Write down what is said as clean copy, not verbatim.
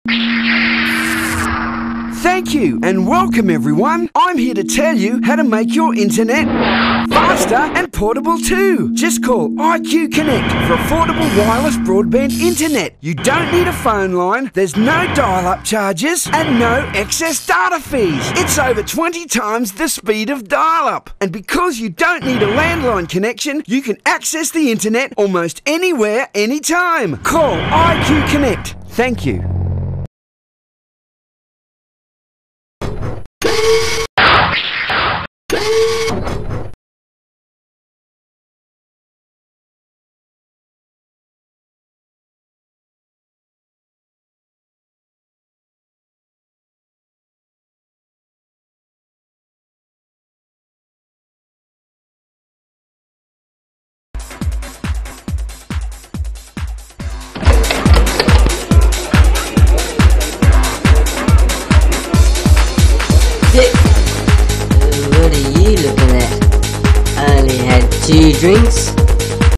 Thank you and welcome everyone. I'm here to tell you how to make your internet faster and portable too. Just call IQ Connect for affordable wireless broadband internet. You don't need a phone line, there's no dial-up charges and no excess data fees. It's over 20 times the speed of dial-up. And because you don't need a landline connection, you can access the internet almost anywhere, anytime. Call IQ Connect. Thank you. What are you looking at? I only had 2 drinks.